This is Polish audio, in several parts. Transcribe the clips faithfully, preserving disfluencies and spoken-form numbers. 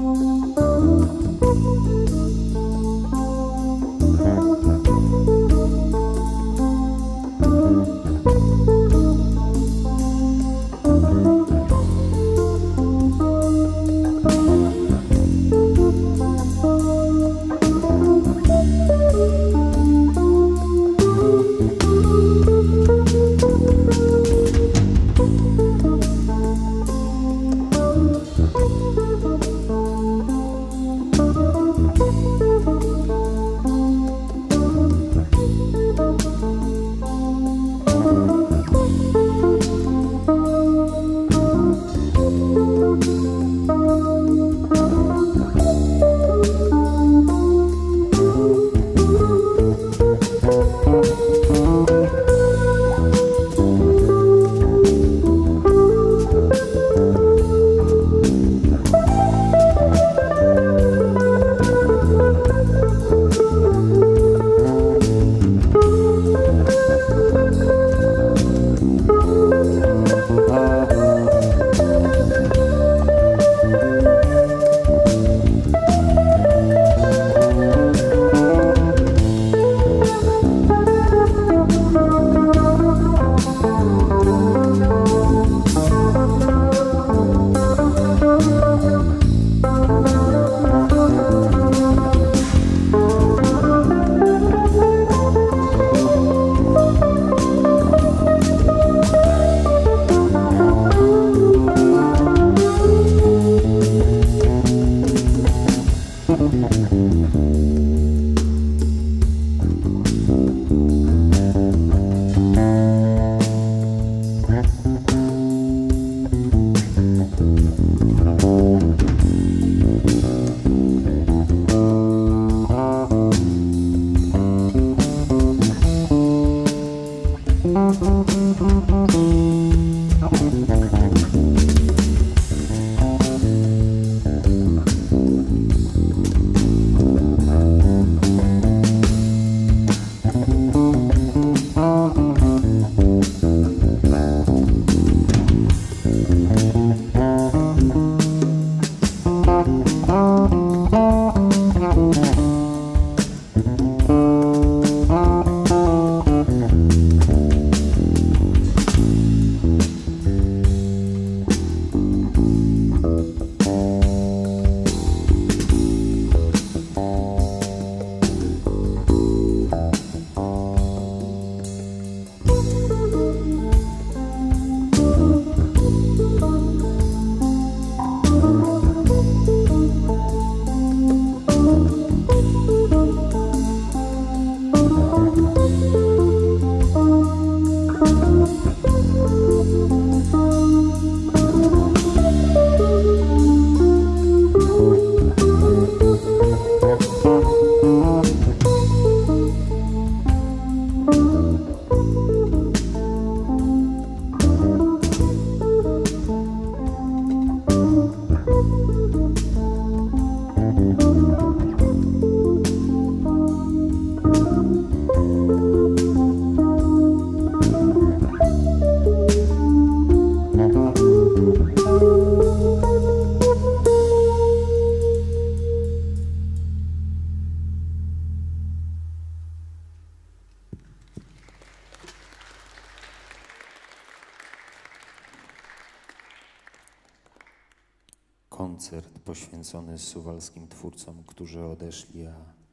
Koncert poświęcony suwalskim twórcom, którzy odeszli, a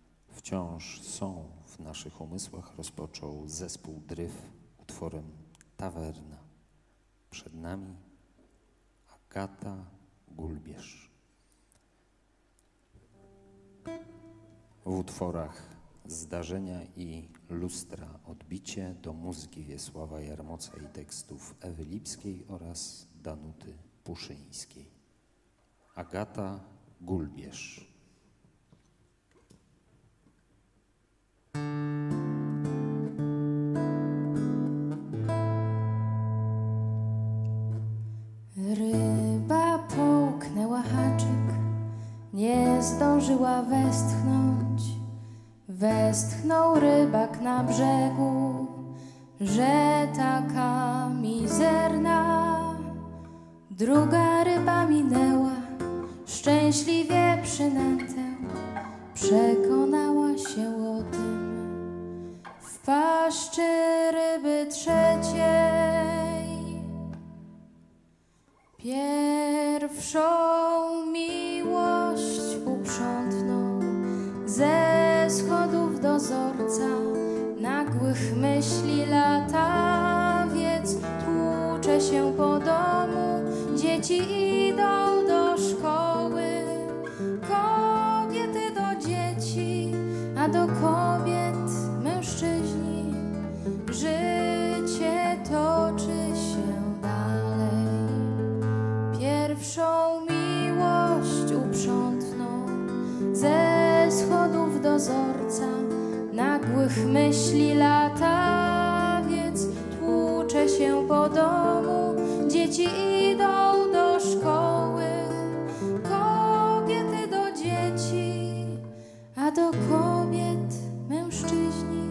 wciąż są w naszych umysłach, rozpoczął zespół Dryf utworem Tawerna. Przed nami Agata Gulbierz. W utworach Zdarzenia i Lustra odbicie do muzyki Wiesława Jarmoca i tekstów Ewy Lipskiej oraz Danuty Puszyńskiej. Agata Gulbierz. Ryba połknęła haczyk, nie zdążyła westchnąć. Westchnął rybak na brzegu, że taka mizerna. Druga ryba minęła, szczęśliwie przynętę, przekonała się o tym w paszczy ryby trzeciej. Pierwszą miłość uprzątnął ze schodów dozorca, nagłych myśli latawiec tłucze się po domu, dzieci idą do szkoły, kobiety do dzieci, a do kobiet mężczyźni. Życie toczy się dalej. Pierwszą miłość uprzątnął ze schodów dozorca, nagłych myśli latawiec tłucze się po domu, dzieci idą do szkoły, kobiety do dzieci, a do kobiet mężczyźni.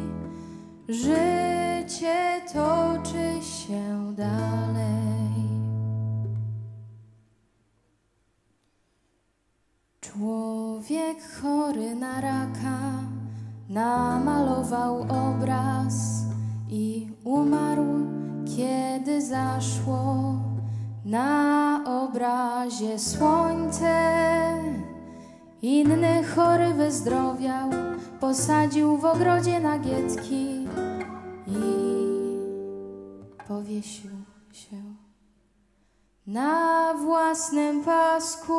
Życie toczy się dalej. Człowiek chory na raka namalował obraz i umarł, kiedy zaszło na obrazie słońce. Inny chory wyzdrowiał, posadził w ogrodzie nagietki i powiesił się na własnym pasku.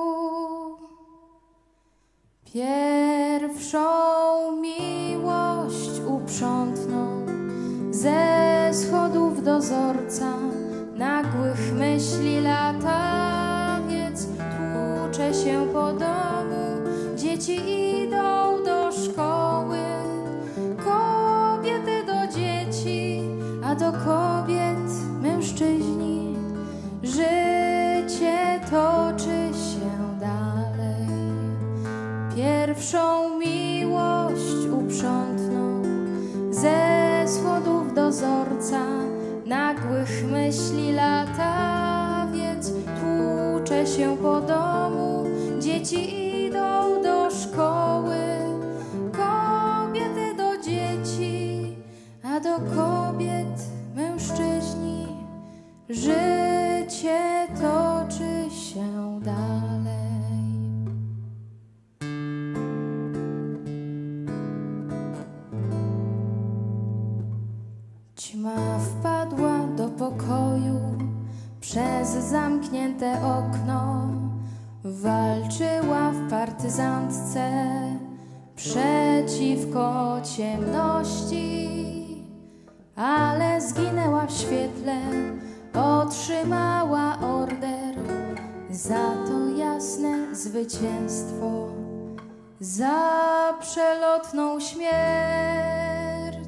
Pierwszą miłość uprzątnął ze schodów dozorca, nagłych myśli latawiec tłucze się po domu, dzieci idą do szkoły, kobiety do dzieci, a do kobiet mężczyźni. Życie toczy się dalej. Pierwszą miłość uprzątnął ze schodów dozorca, nagłych myśli latawiec tłucze się po domu, dzieci idą do szkoły, kobiety do dzieci, a do kobiet mężczyźni. Życie toczy się dalej. Ćma wpadła do pokoju przez zamknięte okno, walczyła w partyzantce przeciwko ciemności, ale zginęła w świetle, otrzymała order za to jasne zwycięstwo, za przelotną śmierć.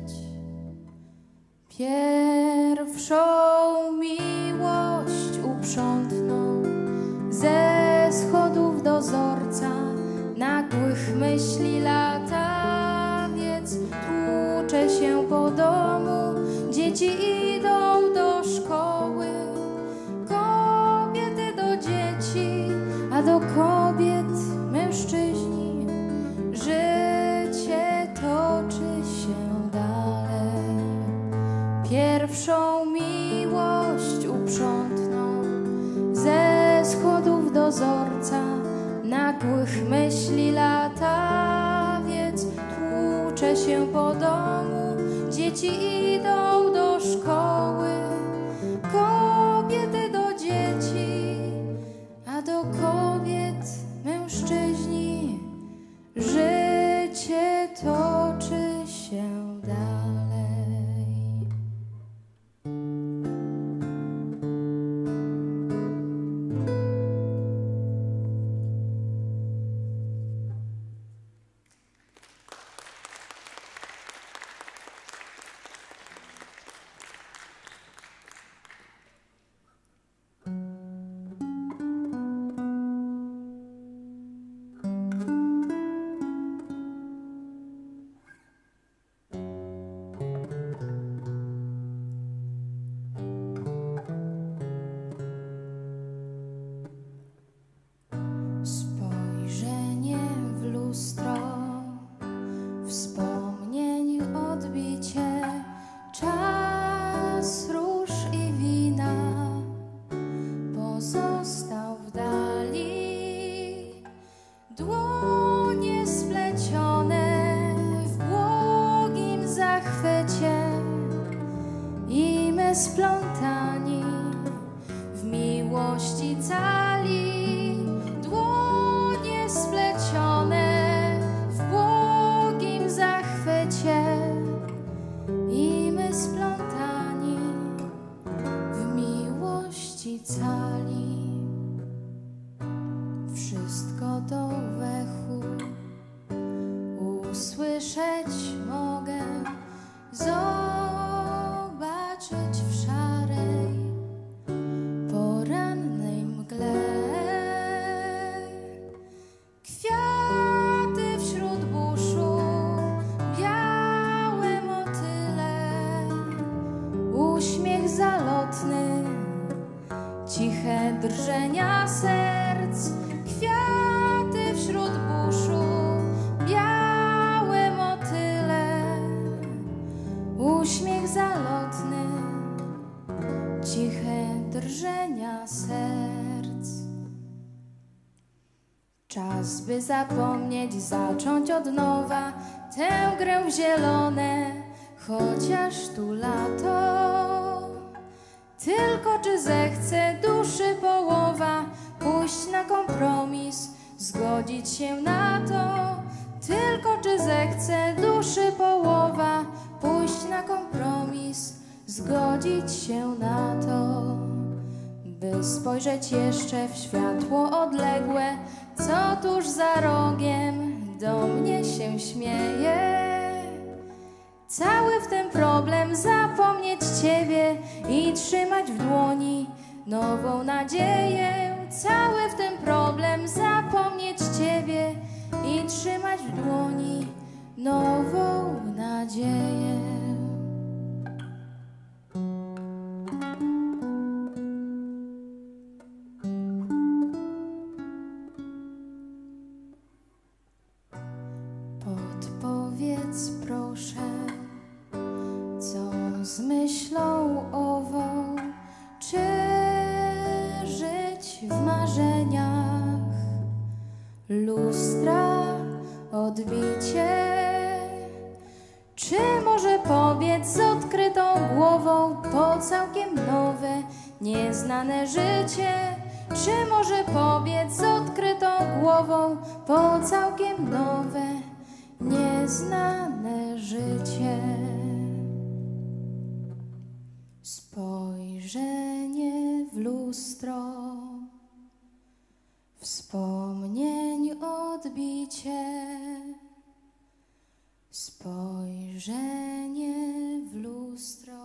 Pierwszą miłość uprzątnął ze schodów dozorca, nagłych myśli latawiec tłucze się po domu, dzieci idą do szkoły, kobiety do dzieci, a do kobiet mężczyźni. Życie toczy się dalej. Pierwszą miłość uprzątnął ze schodów dozorca, nagłych myśli latawiec tłucze się po domu, dzieci idą do szkoły, kobiety do dzieci, a do kobiet mężczyźni. Życie toczy się dalej. wszystko do wechu. Usłyszeć mogę, zobaczyć w szarej, porannej mgle. Kwiaty wśród buszu, białe motyle, uśmiech zalotny, ciche drżenia serc. Kwiaty wśród buszu, białe motyle, uśmiech zalotny, ciche drżenia serc. Czas, by zapomnieć, zacząć od nowa tę grę w zielone, chociaż tu lato. Tylko czy zechce duszy połowa pójść na kompromis, zgodzić się na to? Tylko czy zechce duszy połowa pójść na kompromis, zgodzić się na to? By spojrzeć jeszcze w światło odległe, co tuż za rogiem do mnie się śmieje. Cały w ten problem zapomnieć Ciebie i trzymać w dłoni nową nadzieję. Cały w ten problem zapomnieć Ciebie i trzymać w dłoni nową nadzieję. Podpowiedz proszę, co z myślą ową, czy żyć w marzeniach? Lustra, odbicie, czy może pobiec z odkrytą głową po całkiem nowe, nieznane życie? Czy może pobiec z odkrytą głową po całkiem nowe, nieznane życie? Spojrzenie w lustro, wspomnień odbicie. Spojrzenie w lustro.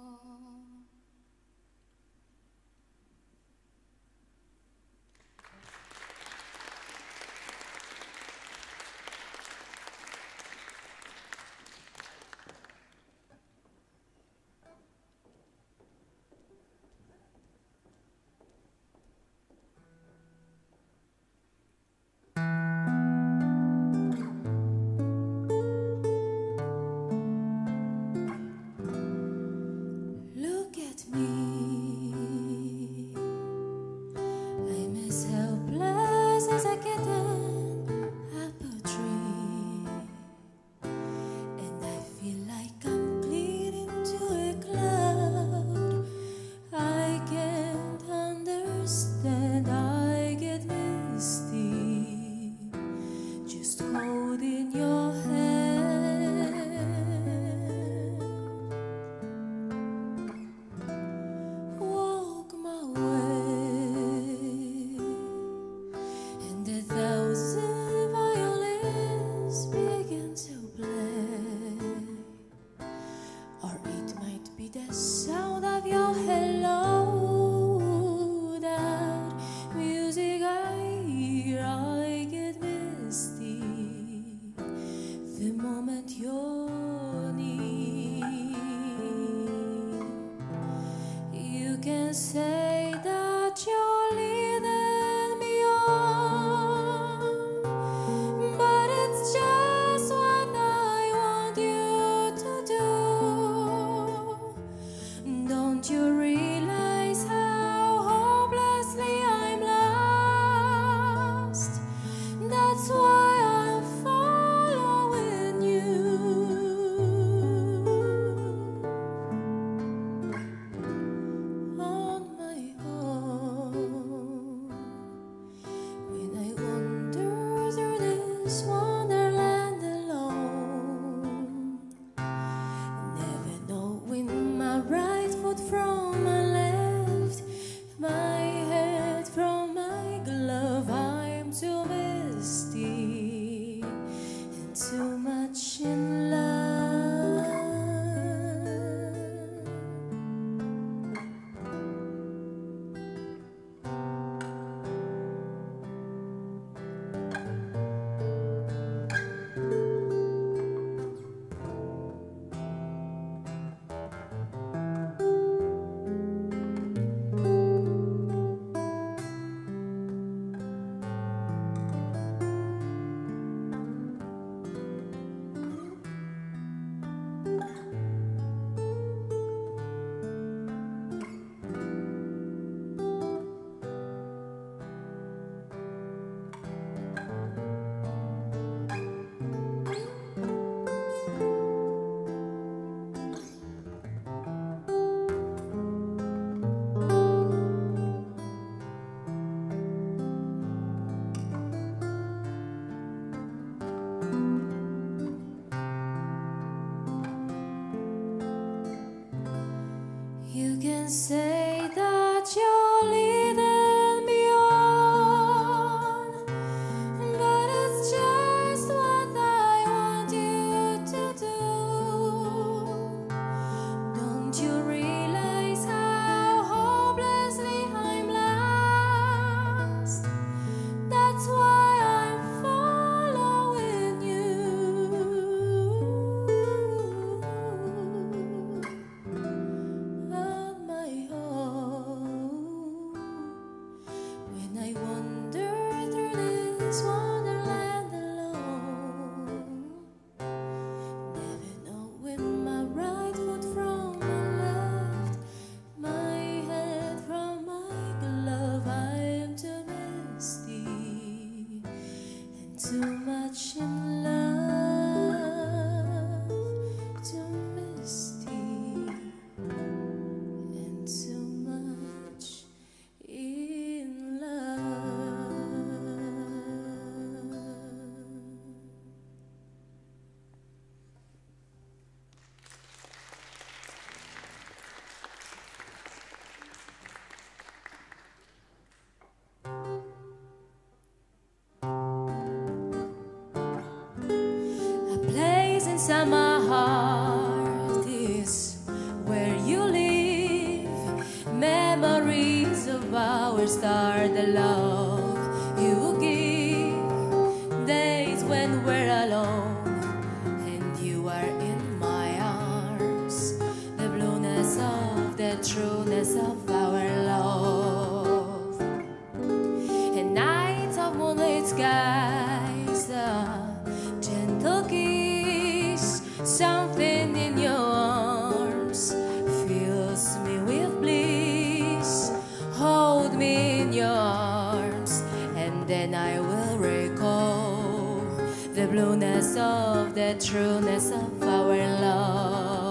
Say that you're leading me on, but it's just what I want you to do. Don't you realize how hopelessly I'm lost? That's why I'm following you. Wonderland alone, never knowing my right foot from my left, my head from my glove. I'm too much in love, too misty, and too much in love. Inside my heart is where you live. Memories of our start, the love you give. Days when we're alone and you are in my arms. The blueness of the trueness of our love. And nights of moonlit skies, a gentle kiss. Something in your arms fills me with bliss. Hold me in your arms, and then I will recall the blueness of the trueness of our love.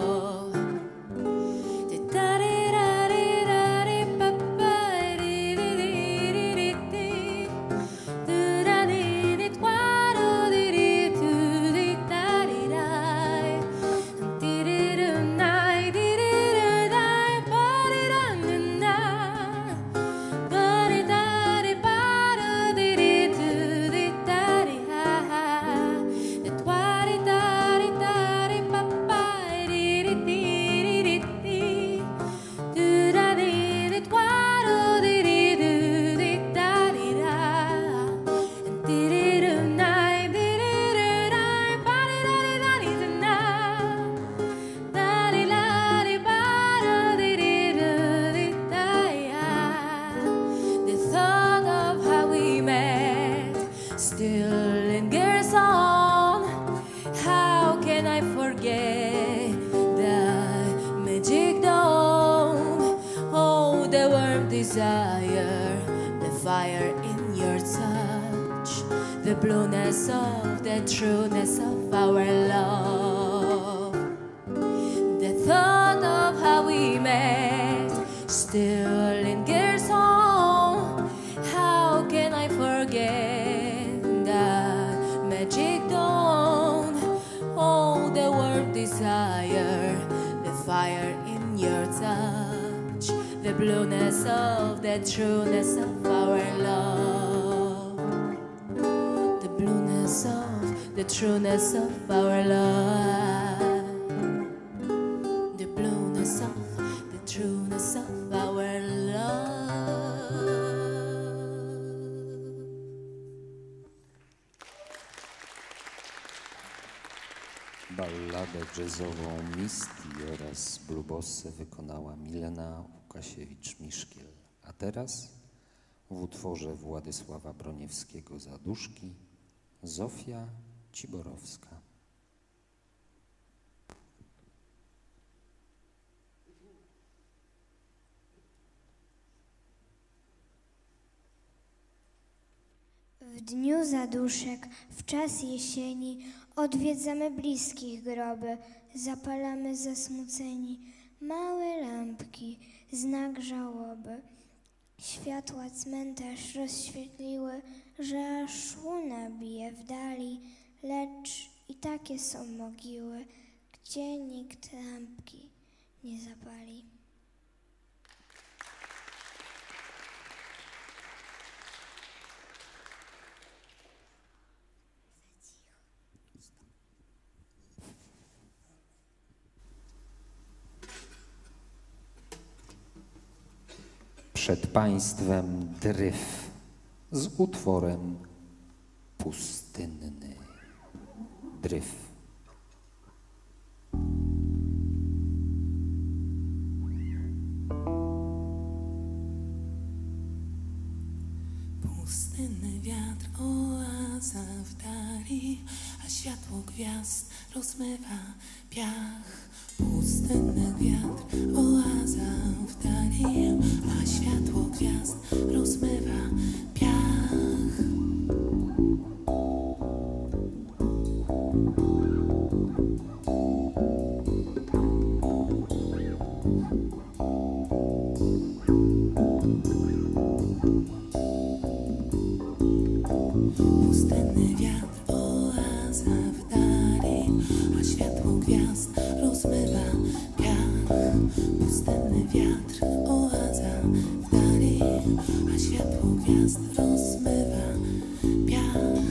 Still lingers on. How can I forget that magic dawn? Oh, the warm desire, the fire in your touch, the blueness of the trueness of our love. The thought of how we met still lingers on. How can I forget that magic dawn? Oh, the warm desire, the fire in your touch, the blueness of the trueness of our love. The blueness of the trueness of our love. The blueness of the trueness of our love. Balladę jazzową Misty oraz bluebossę wykonała Milena Łukasiewicz-Miszkiel. A teraz w utworze Władysława Broniewskiego Zaduszki Zofia Ciborowska. W dniu zaduszek, w czas jesieni, odwiedzamy bliskich groby, zapalamy zasmuceni małe lampki, znak żałoby. Światła cmentarz rozświetliły, że aż łuna bije w dali, lecz i takie są mogiły, gdzie nikt lampki nie zapali. Przed państwem Dryf z utworem Pustynny. Dryf. Pustynny wiatr, oaza w dali, a światło gwiazd rozmywa piach. Pustynny wiatr, oaza w dali, a światło gwiazd rozmywa piach. Pustynny wiatr, oaza w dali, a światło gwiazd rozmywa piach. Pustynny wiatr, oaza w dali, a światło gwiazd rozmywa piach.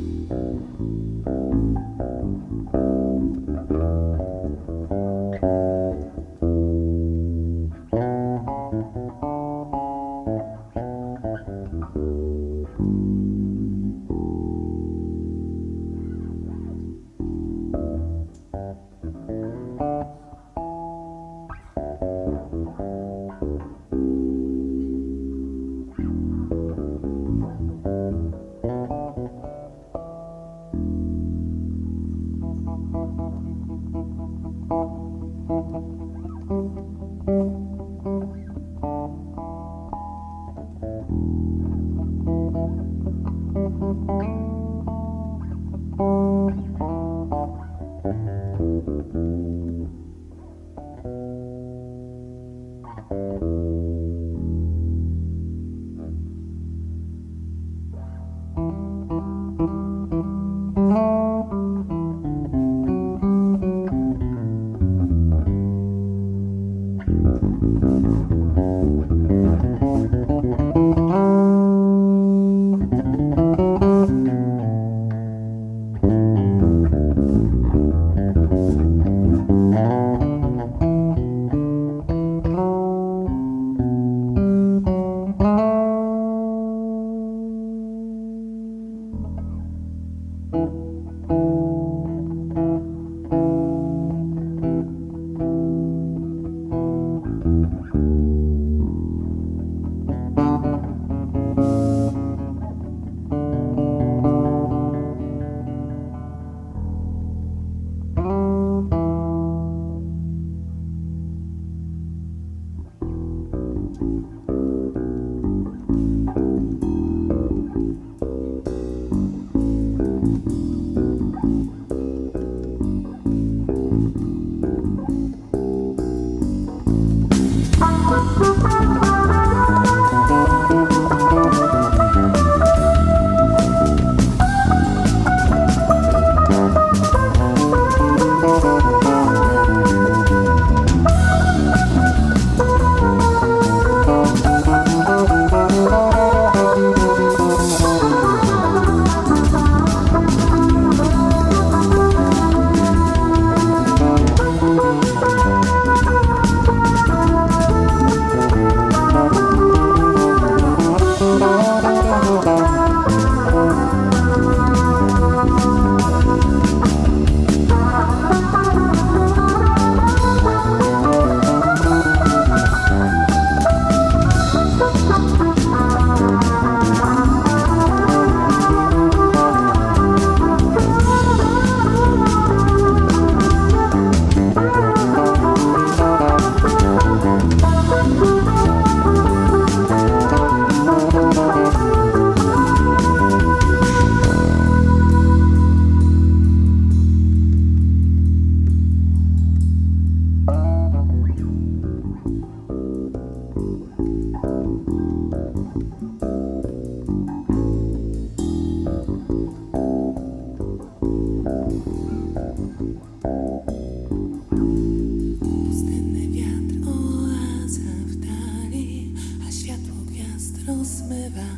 Pustynny wiatr, oaza w dali, a światło gwiazd rozmywa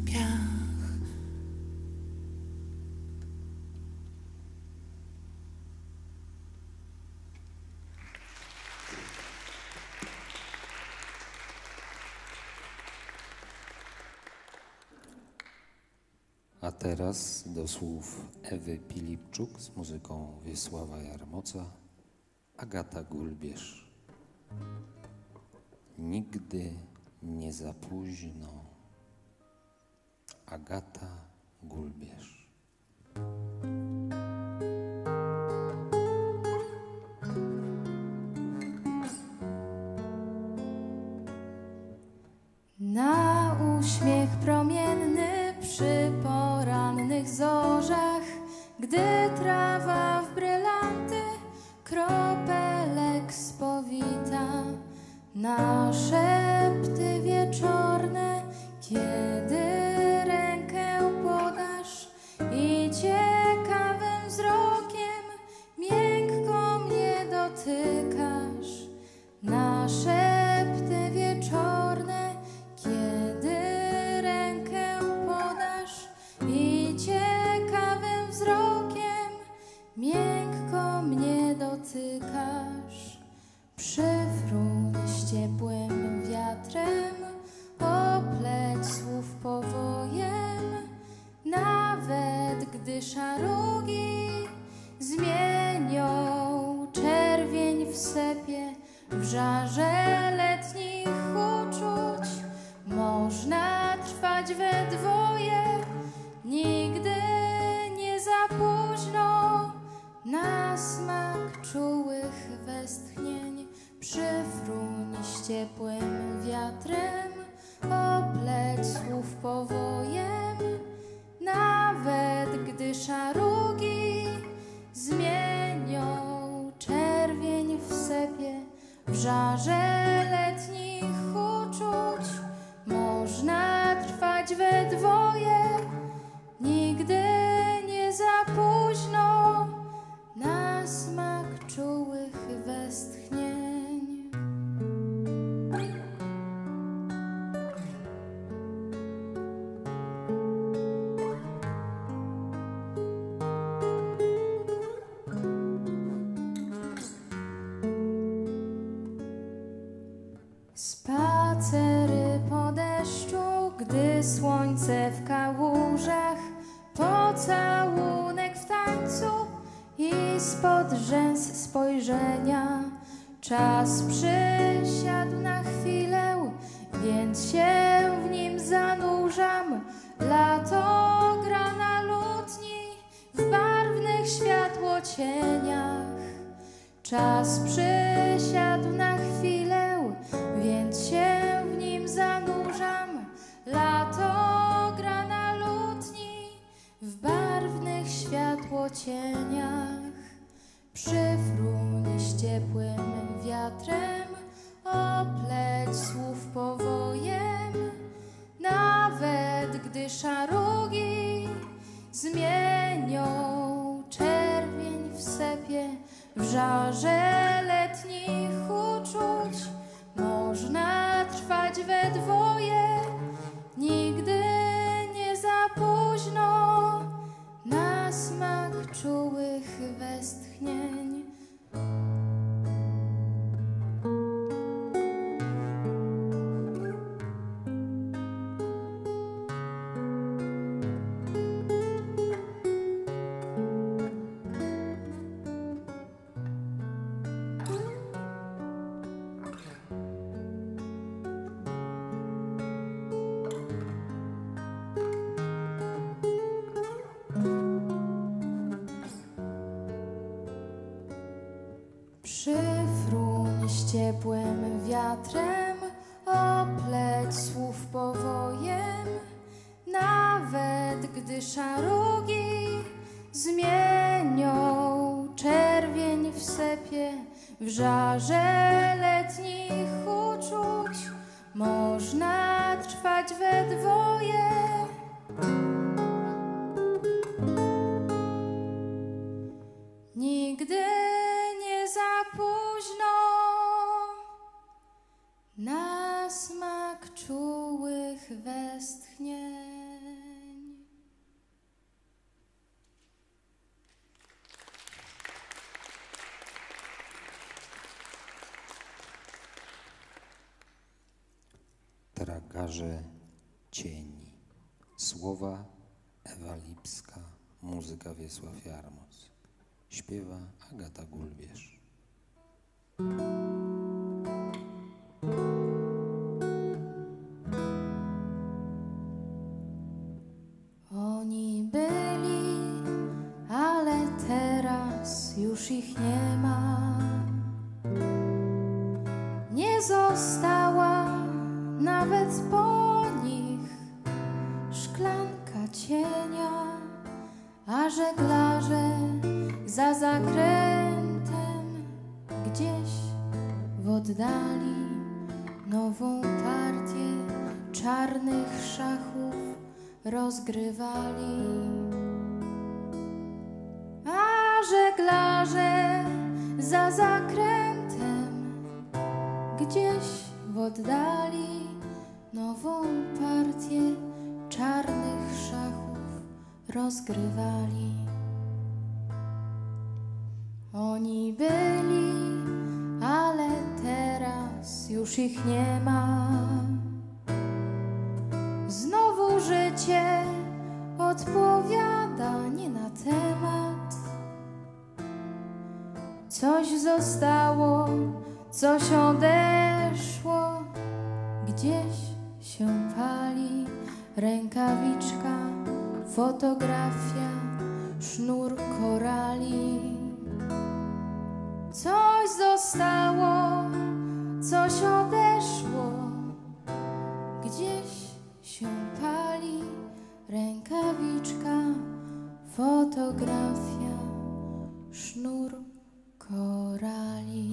piach. A teraz do słów Ewy Pilipczuk z muzyką Wiesława Jarmoca, Agata Gulbierz. Nigdy nie za późno. Agata Gulbierz. Na uśmiech promienny przy porannych zorzach, gdy trawa w brylanty kropelek spowita, na szepty wieczorne, kiedy rękę podasz szarugi zmienią czerwień w sepie, w żarze letnich uczuć można trwać we dwoje. Nigdy nie za późno na smak czułych westchnień. Przyfruń z ciepłym wiatrem, opleć słów powojem. Nawet gdy szarugi zmienią czerwień w sepie, w żarze letnich uczuć można trwać we dwoje. Nigdy nie za późno na smak czułych westchnień. Spacery po deszczu, gdy słońce w kałużach, pocałunek w tańcu i spod rzęs spojrzenia. Czas przysiadł na chwilę, więc się w nim zanurzam. Lato gra na lutni w barwnych światłocieniach. Czas przysiadł na chwilę, więc się w nim zanurzam. Lato gra na lutni w barwnych światłocieniach. Przyfruń z ciepłym wiatrem, opleć słów powojem. Nawet gdy szarugi zmienią czerwień w sepie, w żarze letnich uczuć można trwać we dwoje. Nigdy nie za późno na smak czułych westchnień. Przyfruń z ciepłym wiatrem, opleć słów powojem. Nawet gdy szarugi zmienią czerwień w sepie, w żarze letnich uczuć można trwać we dwoje. Nigdy nie za późno na smak czułych westchnień. Tragarze cieni. Słowa Ewa Lipska, muzyka Wiesław Jarmoc. Śpiewa Agata Gulbierz. Oni byli, ale teraz już ich nie ma. Nie została nawet po nich szklanka cienia, a żeglarze za zakrętem gdzieś w oddali nową partię czarnych szachów rozgrywali. A żeglarze za zakrętem gdzieś w oddali nową partię czarnych szachów rozgrywali. Oni byli, ale teraz już ich nie ma. Znowu życie odpowiada nie na temat. Coś zostało, coś odeszło, gdzieś się pali rękawiczka, fotografia, sznur korali. Coś zostało, coś odeszło, gdzieś się pali rękawiczka, fotografia, sznur korali.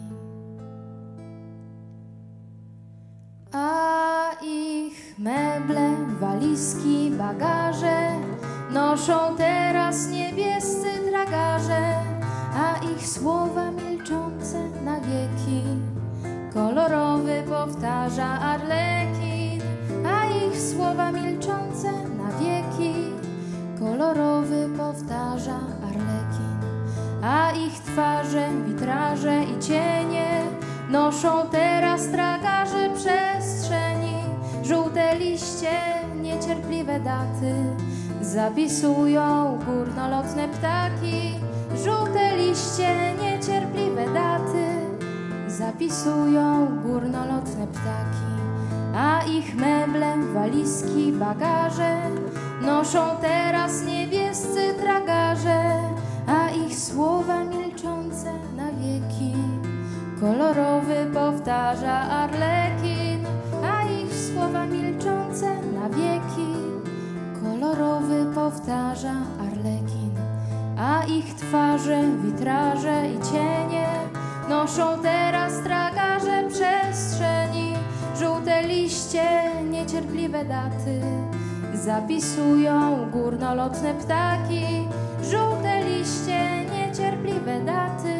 A ich meble, walizki, bagaże noszą teraz niebiescy tragarze, a ich słowa milczące na wieki kolorowy powtarza arlekin. A ich słowa milczące na wieki kolorowy powtarza arlekin. A ich twarze, witraże i cienie noszą teraz tragarze przestrzeni. Żółte liście, niecierpliwe daty zapisują górnolotne ptaki. Żółte liście, niecierpliwe daty zapisują górnolotne ptaki. A ich meble, walizki, bagaże noszą teraz niebiescy tragarze, a ich słowa milczące na wieki kolorowy powtarza arlekin. A ich słowa milczące na wieki kolorowy powtarza arlekin. A ich twarze, witraże i cienie noszą teraz tragarze przestrzeni. Żółte liście, niecierpliwe daty zapisują górnolotne ptaki. Żółte liście, niecierpliwe daty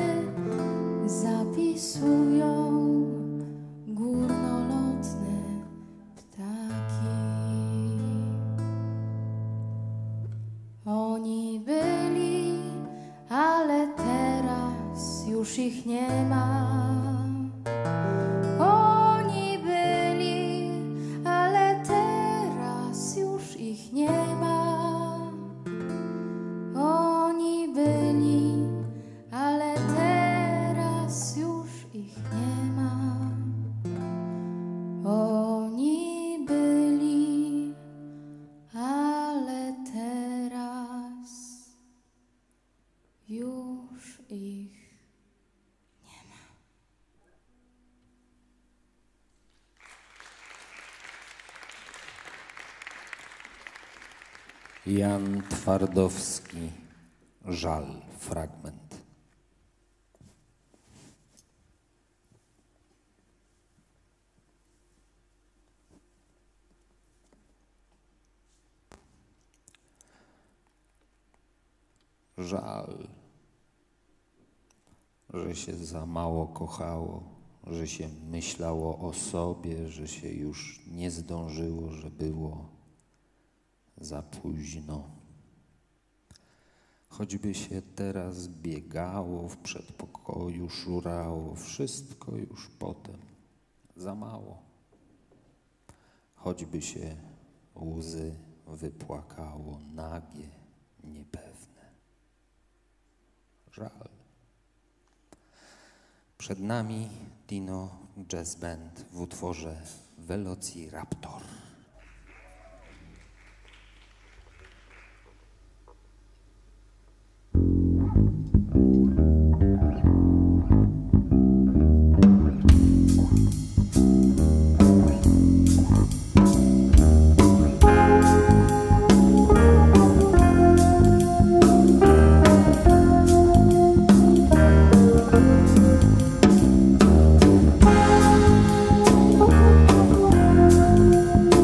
zapisują górnolotne ptaki. Oni byli, ale teraz już ich nie ma. Oni byli, ale teraz już ich nie ma. Oni byli, ale teraz już ich nie ma. Oni byli, ale teraz już ich nie ma. Jan Twardowski, Żal, fragment. Żal, że się za mało kochało, że się myślało o sobie, że się już nie zdążyło, że było za późno. Choćby się teraz biegało, w przedpokoju szurało, wszystko już potem za mało. Choćby się łzy wypłakało, nagie, niepewne. Żal. Przed nami Dino Jazz Band w utworze Velociraptor. Thank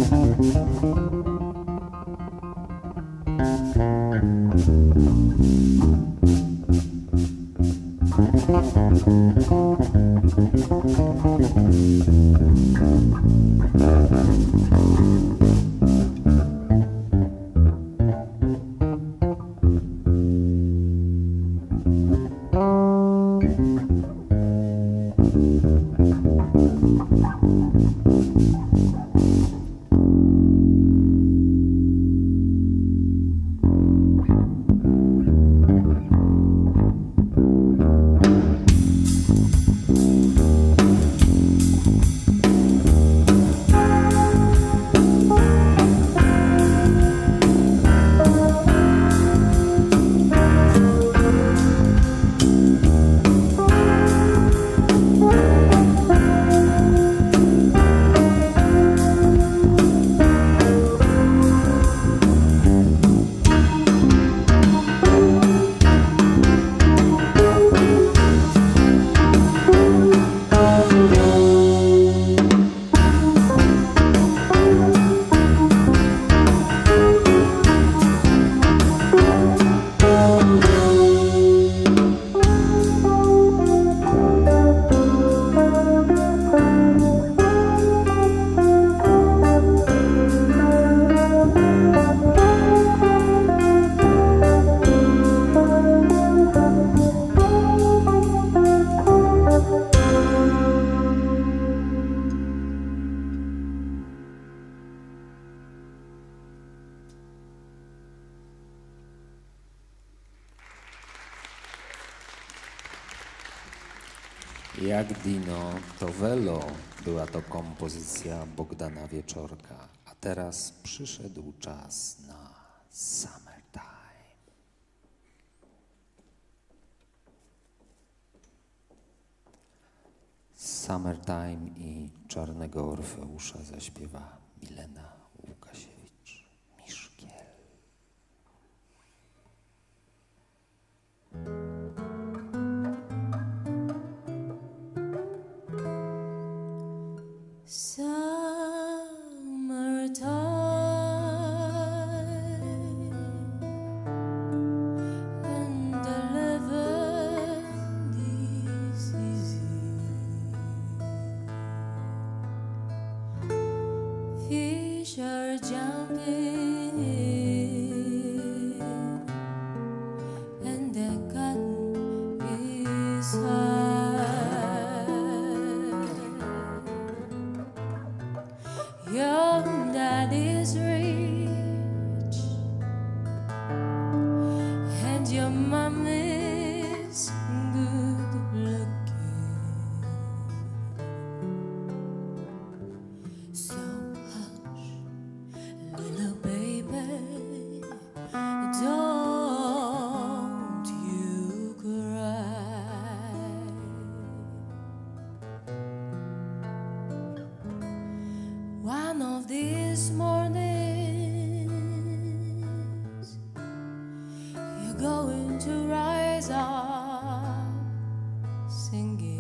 Jak Dino to Velo była to kompozycja Bogdana Wieczorka, a teraz przyszedł czas na Summertime. Summertime i Czarnego Orfeusza zaśpiewa Milena Łukasiewicz-Miszkiel. Fish are jumping in, and the cotton is high. Your dad is rich, and your mom is good looking. So little baby, don't you cry. One of these mornings, you're going to rise up singing.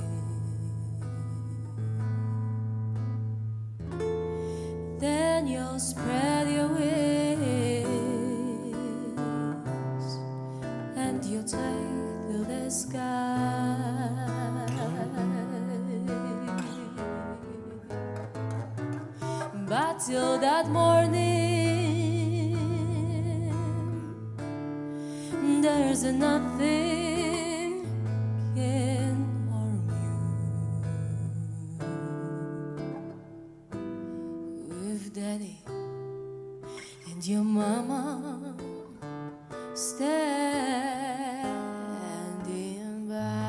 Then you'll spread your wings and you take to the sky. But till that morning, there's nothing can harm you. With Daddy and your mama standing by.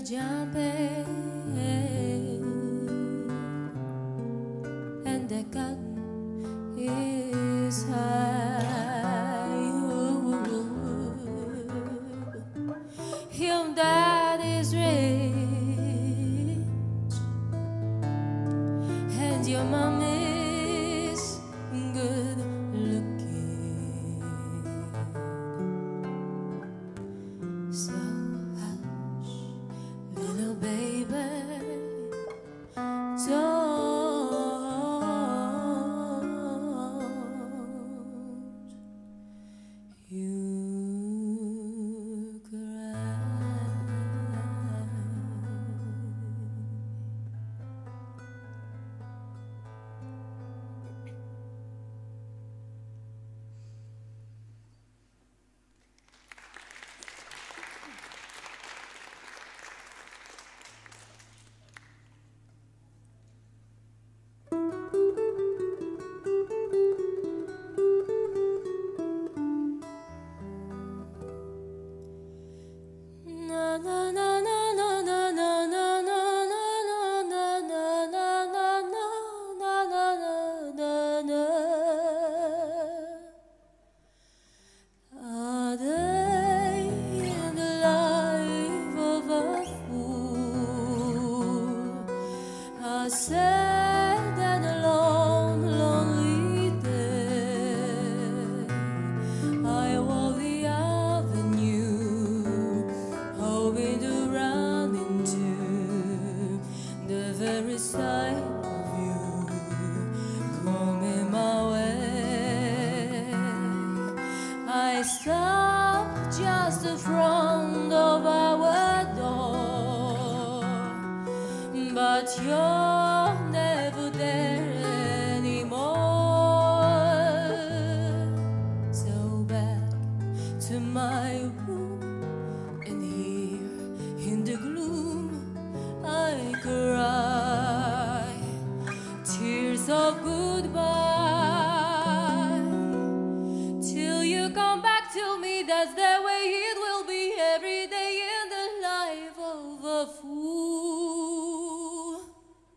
jumping, and the cotton is high. Him that is rich, and your mom is good looking. So hush, little baby, don't you cry. Na na na na na na na na na na na na na na na na na. A day in the life of a fool, a sad and alone, lonely day. I walk the avenue, hoping to run into the very sight of you coming my way. I stopped just in front of our door, but you're never there anymore. So back to my room, and here in the gloom I cry tears of goodbye till you come back to me. That's the way it will be every day in the life of a fool.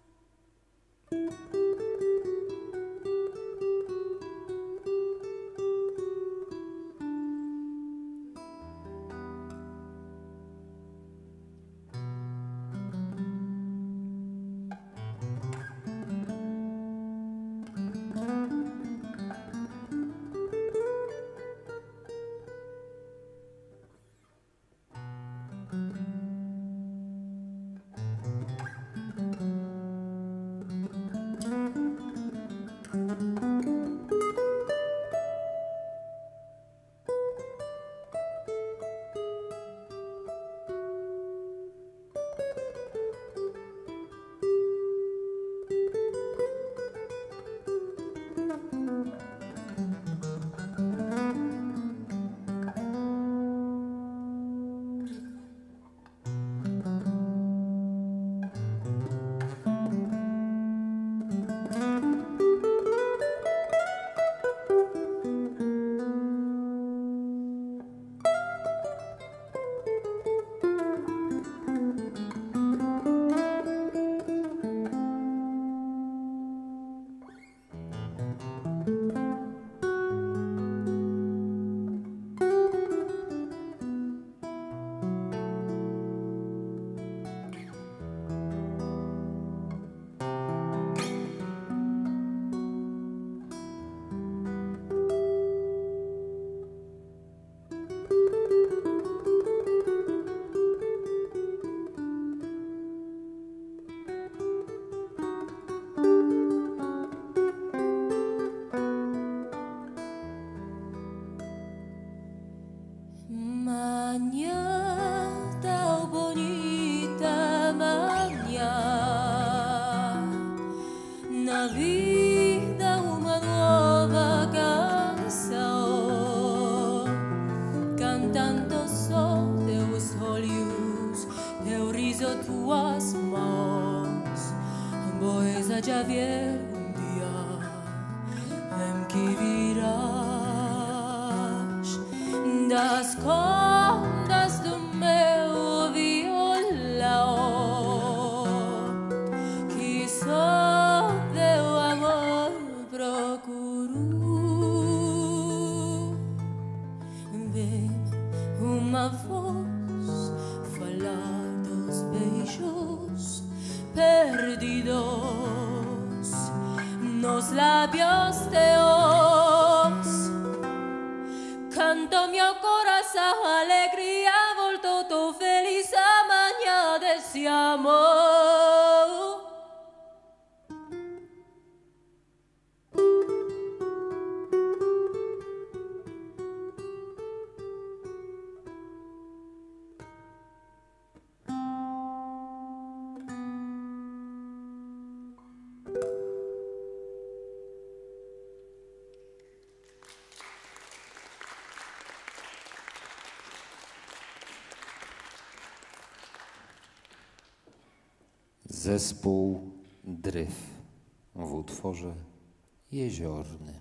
já vier um dia em que virás das cordas do meu violão. perdidos, nos labios de os. Canto mio corazón alegría, volto tu feliz mañana deseamos. Zespół Dryf w utworze Jeziorny.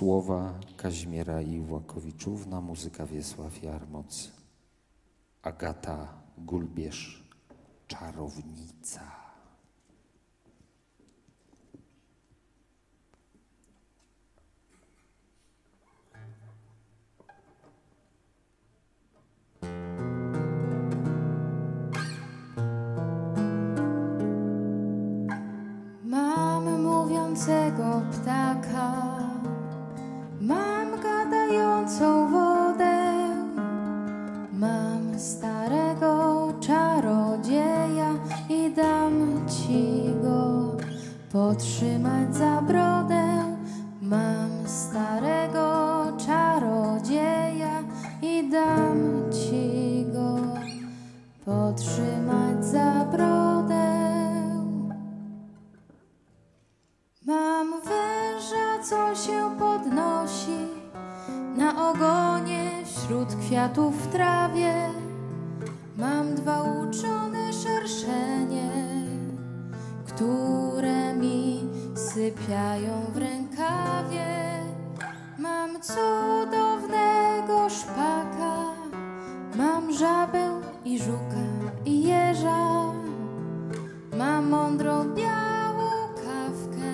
Słowa Kazimiera Iłłakowiczówna, muzyka Wiesław Jarmoc. Agata Gulbierz, Czarownica. Mam mówiącego ptaka, mam gadającą wodę, mam starego czarodzieja i dam ci go potrzymać za brodę. Mam starego czarodzieja i dam ci go potrzymać za brodę. Mam węża, co się podnosi na ogonie wśród kwiatów w trawie. Mam dwa uczone szerszenie, które mi sypiają w rękawie. Mam cudownego szpaka, mam żabę i żuka i jeża. Mam mądrą białą kawkę,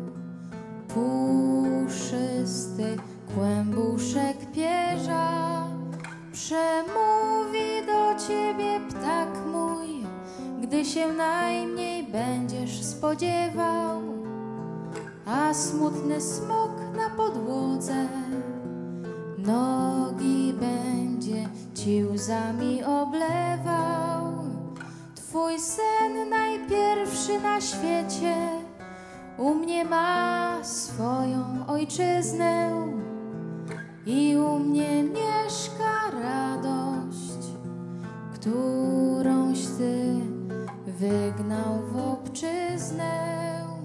puszysty kłębuszek pierza. Przemówi do ciebie ptak mój, gdy się najmniej będziesz spodziewał. A smutny smok na podłodze nogi będzie ci łzami oblewał. Twój sen najpierwszy na świecie u mnie ma swoją ojczyznę i u mnie mieszka radość, którąś ty wygnał w obczyznę.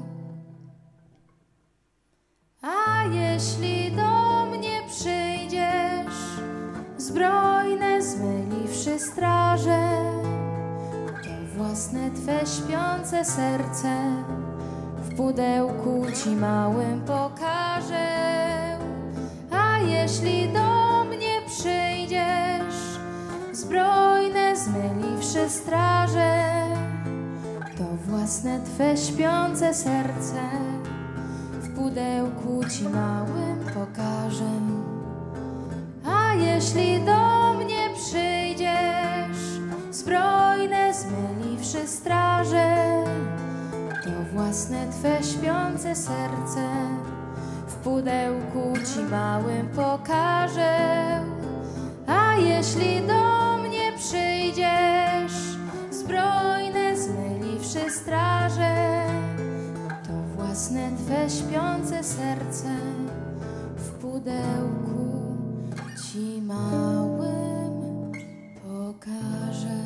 A jeśli do mnie przyjdziesz, zbrojne zmyliwszy straże, to własne twe śpiące serce w pudełku ci małym pokażę. A jeśli do mnie przyjdziesz, zbrojne zmyliwszy straże, to własne twe śpiące serce w pudełku ci małym pokażę. A jeśli do mnie przyjdziesz, zbrojne zmyliwszy straże, to własne twe śpiące serce w pudełku ci małym pokażę. A jeśli do mnie przyjdziesz, zbrojne zmyliwszy straże, to własne twe śpiące serce w pudełku ci małym pokażę.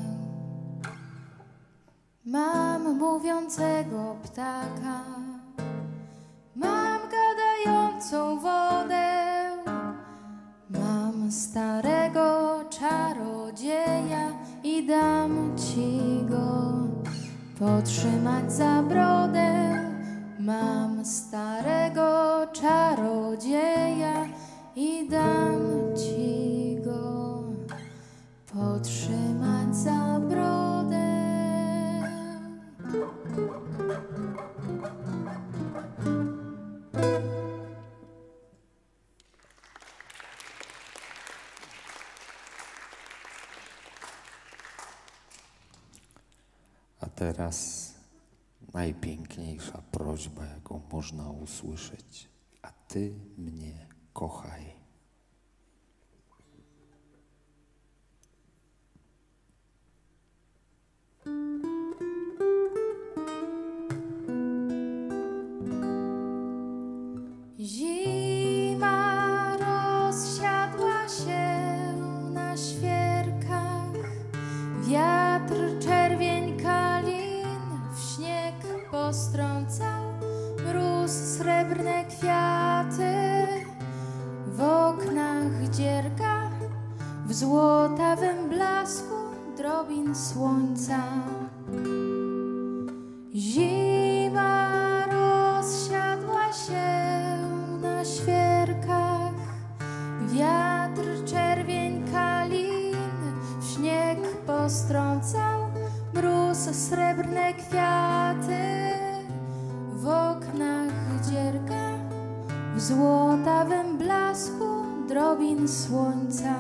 Mam mówiącego ptaka, mam gadającą wodę, mam starego czarodzieja i dam ci go potrzymać za brodę. Mam starego czarodzieja i dam ci go potrzymać za brodę. A teraz najpiękniejsza prośba, jaką można usłyszeć. A ty mnie kochaj. Zima rozsiadła się na świerkach, wiatr czerwień kalin w śnieg postrącał, mróz srebrne kwiaty w oknach dzierga, w złotawym blasku drobin słońca. Zima rozsiadła się na świecie. roztrącał mróz srebrne kwiaty. W oknach dzierga, w złotawym blasku drobin słońca.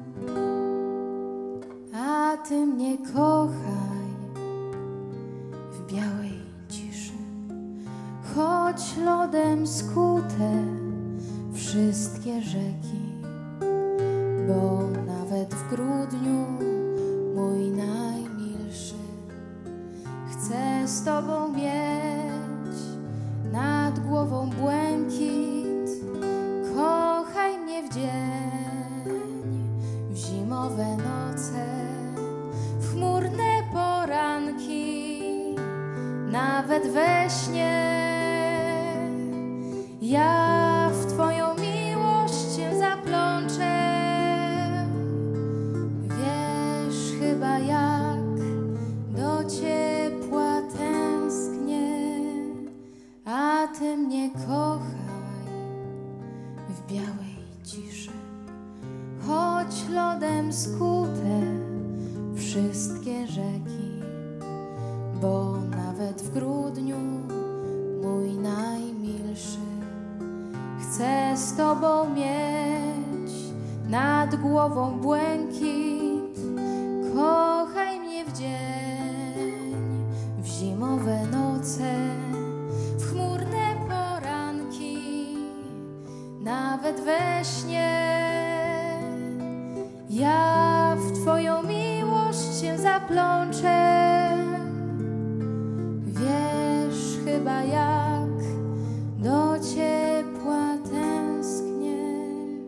A ty mnie kochaj w białej ciszy, choć lodem skute wszystkie rzeki, bo nawet w grudniu mój najmilszy chcę z tobą mieć nad głową błękit. Kochaj mnie w dzień, w zimowe noce, w chmurne poranki, nawet we śnie. Ja w twoją miłość się zaplączę. Wiesz chyba, jak do ciepła tęsknię. A ty mnie kochaj w białej ciszy, choć lodem skute wszystkie rzeki, bo nawet w grudniu mój najmilszy chcę z tobą mieć nad głową błękit. Kochaj mnie w dzień, w zimowe noce, w chmurne poranki, nawet we śnie. Ja w twoją miłość się zaplączę. Wiesz chyba, jak do ciepła tęsknię.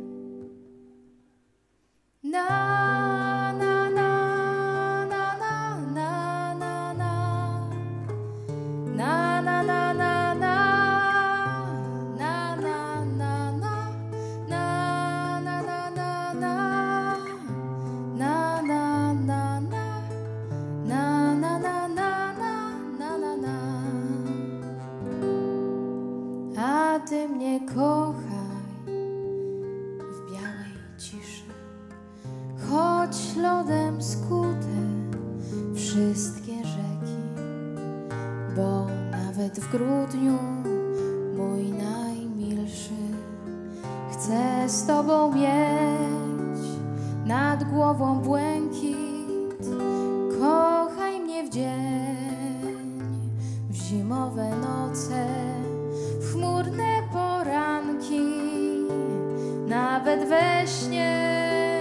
Na, na, na, na, na, na, na, na. Na, na, na, na, na. Na, na, na, na. Na, na, na, na, na. Na, na, na, na. Na, na, na, na, na, na, na. A ty mnie kochaj w białej ciszy, choć lodem skute wszystkie rzeki, bo nawet w grudniu mój najmilszy chcę z tobą mieć nad głową błękit. Kochaj mnie w dzień, w zimowe noce, w chmurne poranki, nawet we śnie.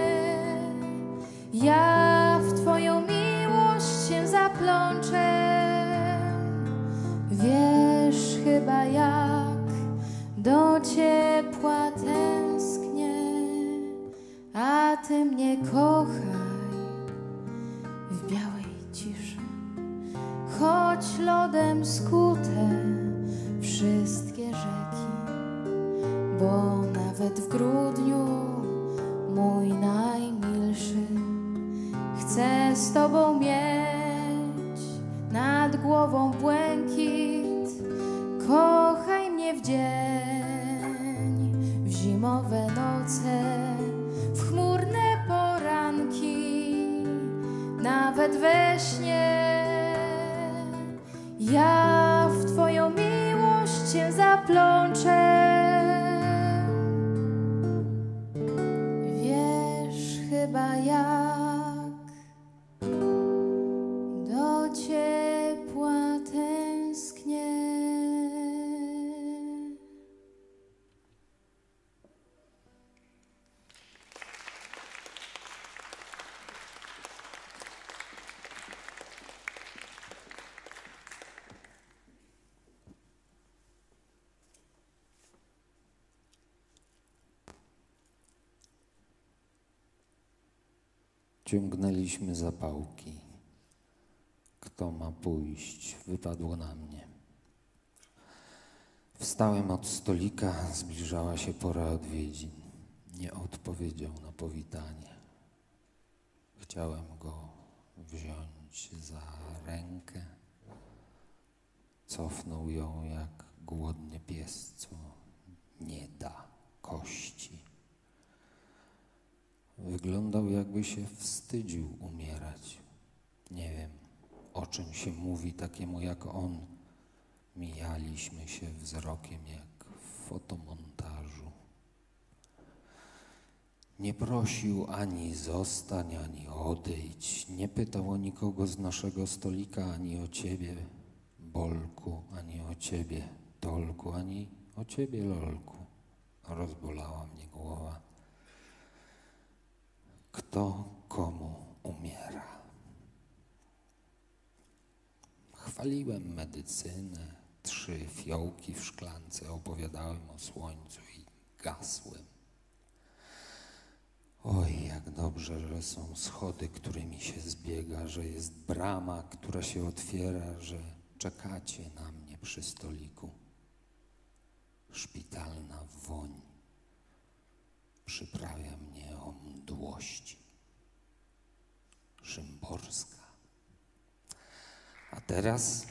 Ja w twoją miłość się zaplączę. Wiesz chyba, jak do ciepła tęsknię. A ty mnie kochaj w białej ciszy, choć lodem skute wszystkie rzeki, bo nawet w grudniu mój najmilszy chcę z tobą mieć nad głową błękit. Kochaj mnie w dzień, w zimowe noce, w chmurne poranki, nawet we śnie. Ja w twoją miłość się zaplączę. Wiesz chyba, jak do ciepła tęsknię. Ciągnęliśmy zapałki. Kto ma pójść? Wypadło na mnie. Wstałem od stolika, zbliżała się pora odwiedzin. Nie odpowiedział na powitanie. Chciałem go wziąć za rękę. Cofnął ją jak głodny pies, co nie da kości. Wyglądał, jakby się wstydził umierać. Nie wiem, o czym się mówi takiemu jak on. Mijaliśmy się wzrokiem jak w fotomontażu. Nie prosił ani zostań, ani odejdź. Nie pytał o nikogo z naszego stolika, ani o ciebie, Bolku, ani o ciebie, Tolku, ani o ciebie, Lolku. Rozbolała mnie głowa. Kto komu umiera? Chwaliłem medycynę, trzy fiołki w szklance, opowiadałem o słońcu i gasłem. Oj, jak dobrze, że są schody, którymi się zbiega, że jest brama, która się otwiera, że czekacie na mnie przy stoliku. Szpitalna woń przyprawia mnie o mdłości. Szymborska. A teraz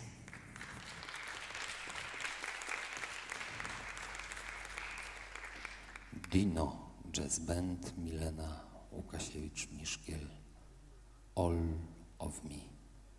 Dino, jazz band, Milena Łukasiewicz-Miszkiel, All of Me.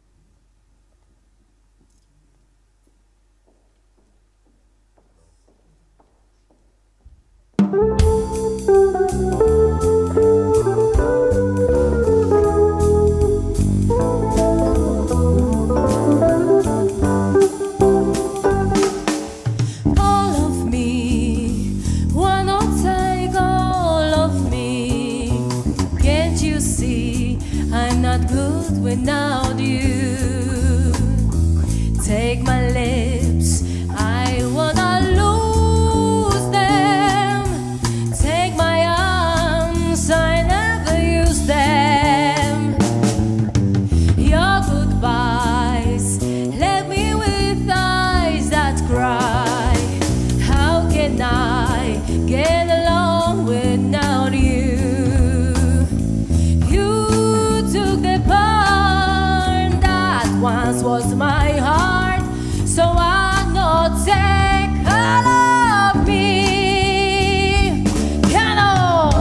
Without you, take my lips, I wanna lose them. Take my arms, I never use them. Your goodbyes left me with eyes that cry. How can I get along without you? Once was my heart, so I know take all of me. Piano.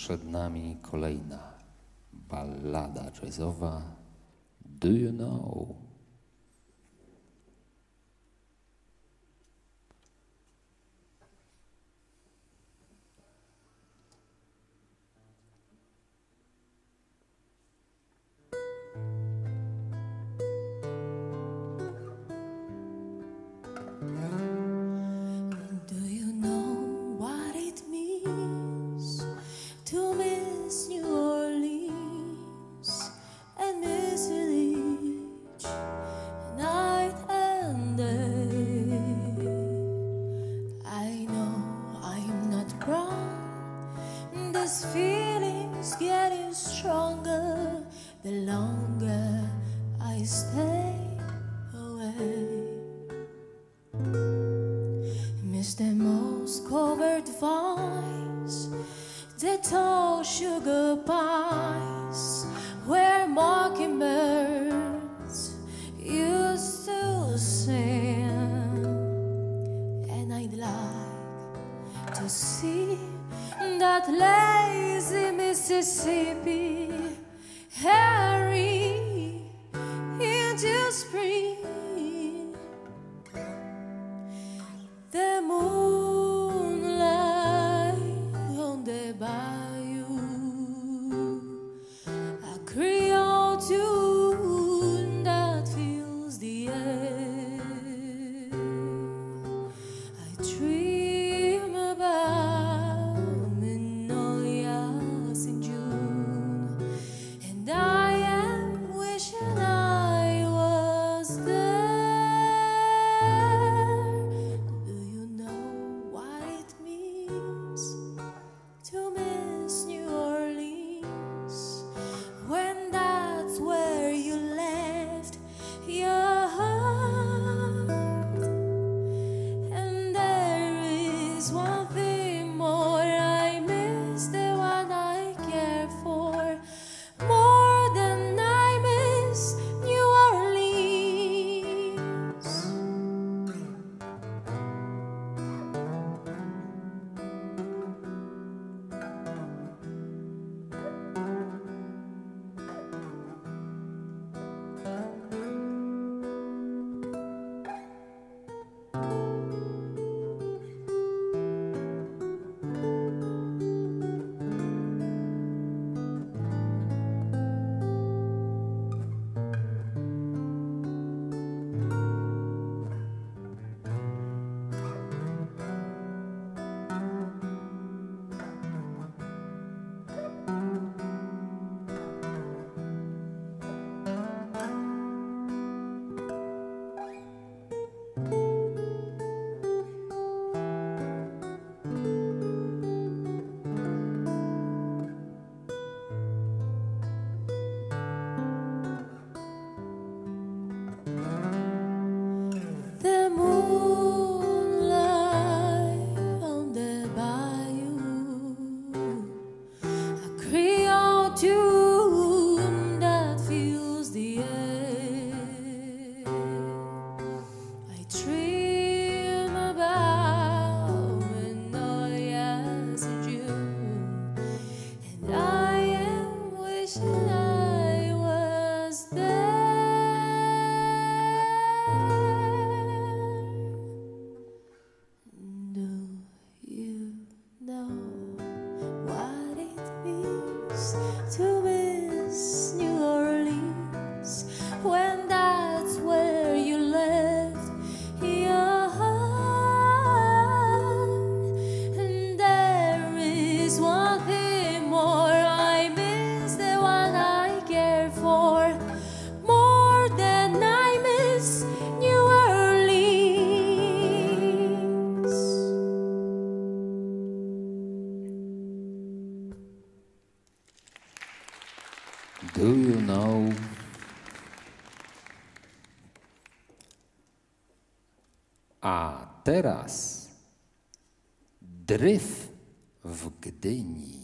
przed nami kolejna ballada jazzowa Do You Know? Do you know? A teraz dryf w Gdyni.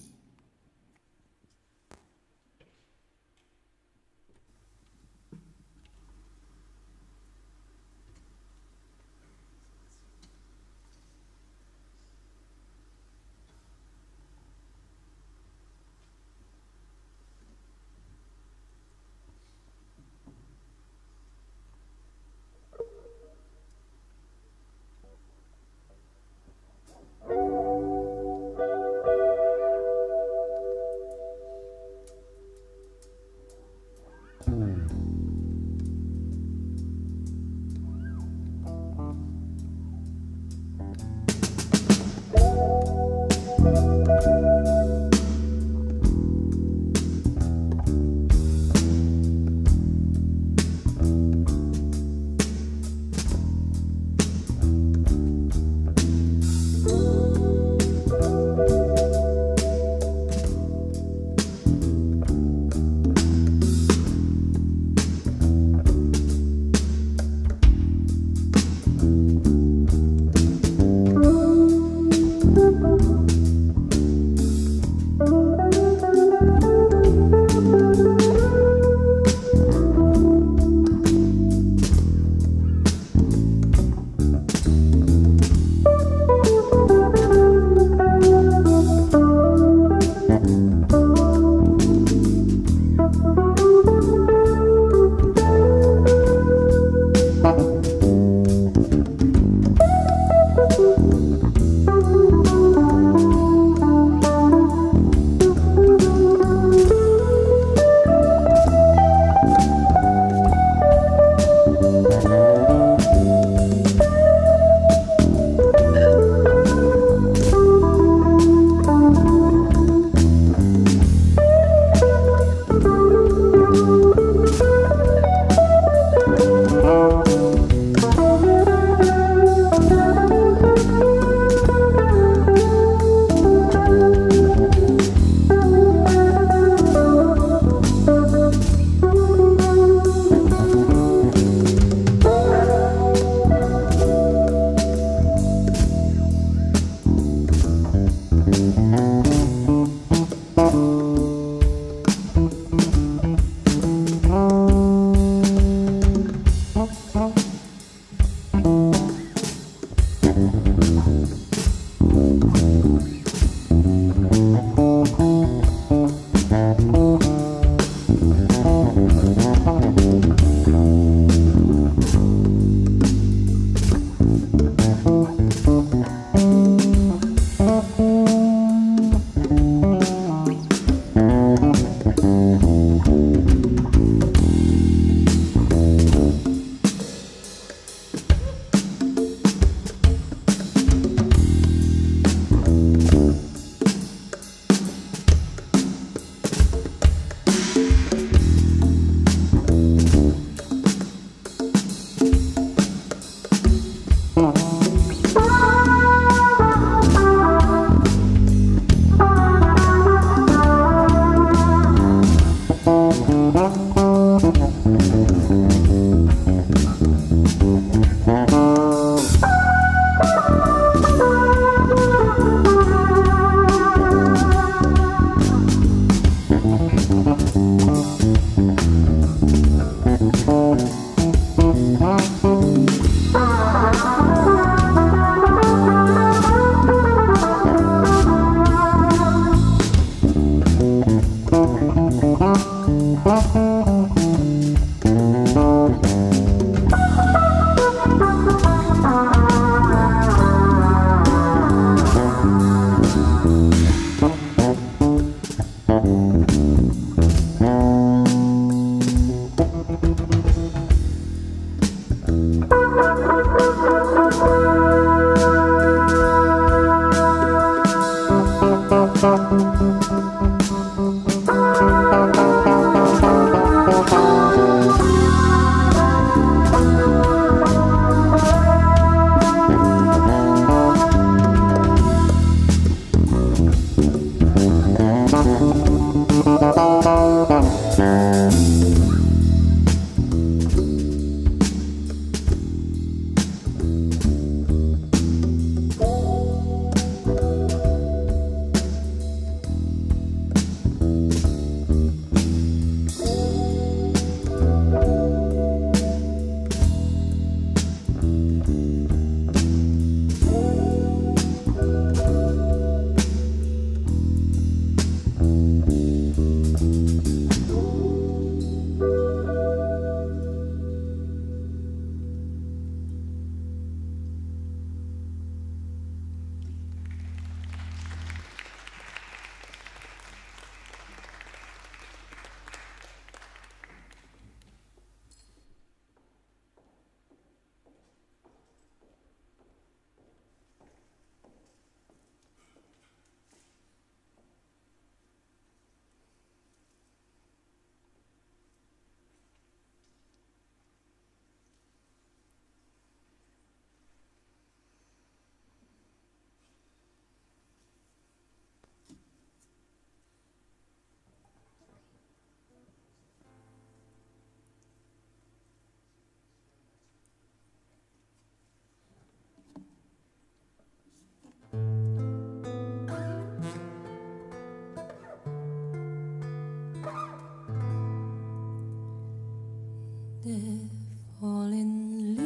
the fallen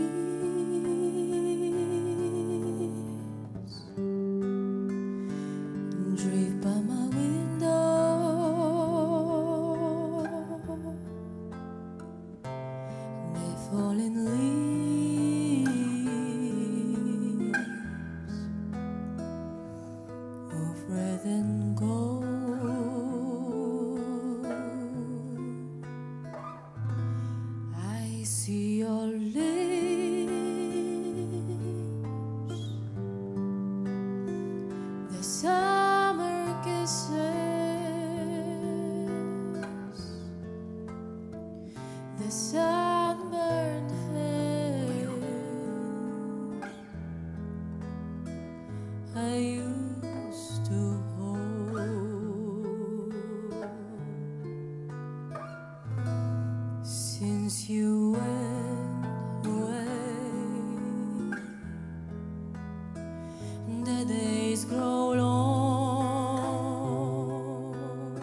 leaves drift by my window. The fallen leaves of red and gold. I see your lips, the summer kisses, the sunburned hair I used to hold. Since you went away, the days grow long,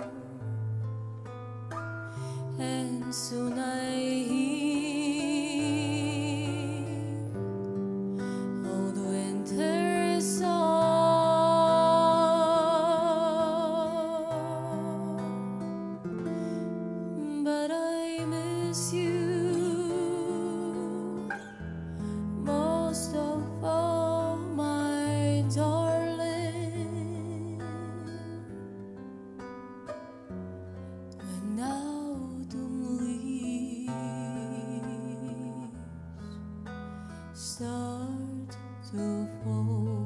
and soon I hear old winter song. But I miss you most of all, my darling. When autumn leaves start to fall.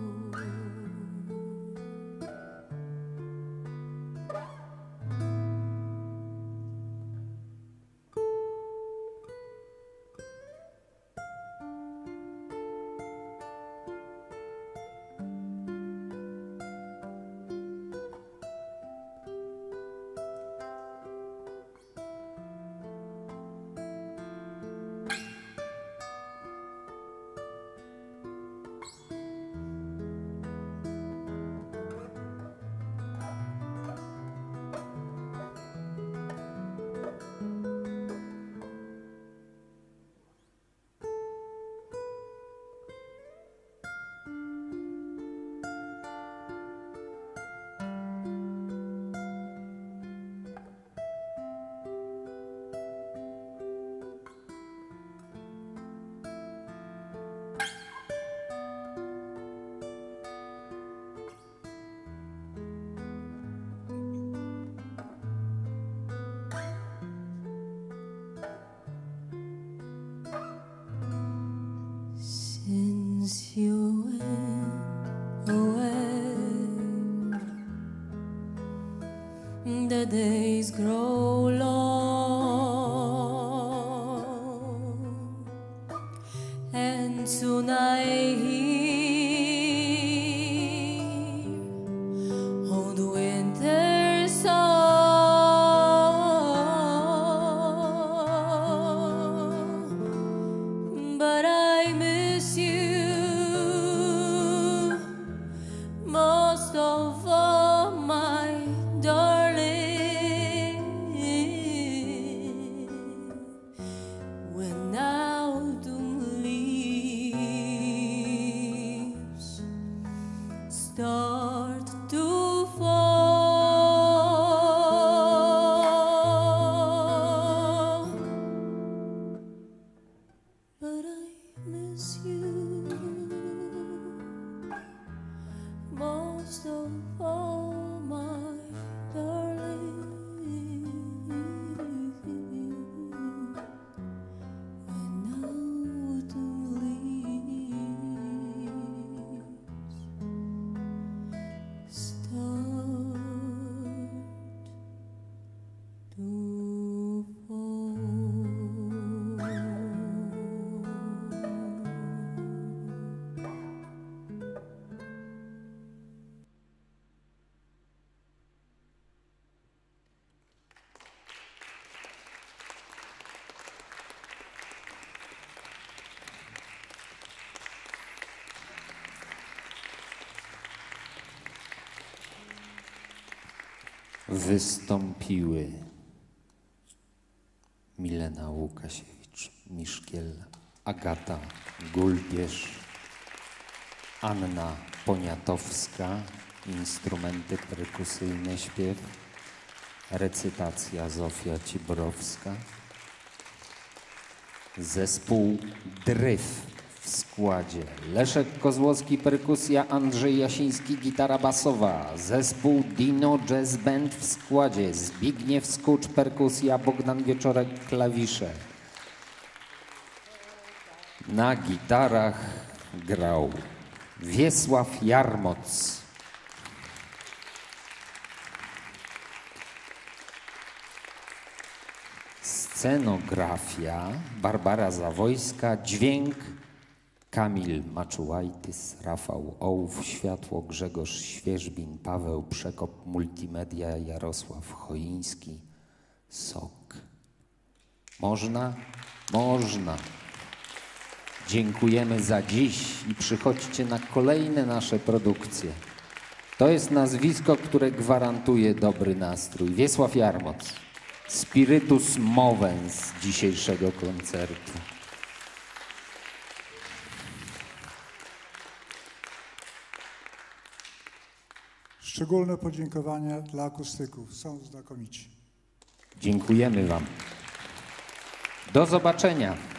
Since you went away, the days grow long, and soon I hear old winter song. But I miss you most of all, my darling. When autumn leaves start to fall, but I miss you most of all, my darling. When autumn leaves start to fall. Wystąpiły Milena Łukasiewicz. Miszkiel, Agata Gulbierz, Anna Poniatowska, instrumenty perkusyjne, śpiew, recytacja Zofia Ciborowska, zespół Dryf w składzie Leszek Kozłowski, perkusja, Andrzej Jasiński, gitara basowa, zespół Dino Jazz Band w składzie Zbigniew Skucz, perkusja, Bogdan Wieczorek, klawisze. Na gitarach grał Wiesław Jarmoc. Scenografia Barbara Zawojska, dźwięk Kamil Maczułajtys, Rafał Ołów, światło Grzegorz Świerzbin, Paweł Przekop, multimedia Jarosław Choiński, Sok. Można? Można. Dziękujemy za dziś i przychodźcie na kolejne nasze produkcje. To jest nazwisko, które gwarantuje dobry nastrój. Wiesław Jarmoc. Spiritus movens dzisiejszego koncertu. Szczególne podziękowania dla akustyków. Są znakomici. Dziękujemy wam. Do zobaczenia.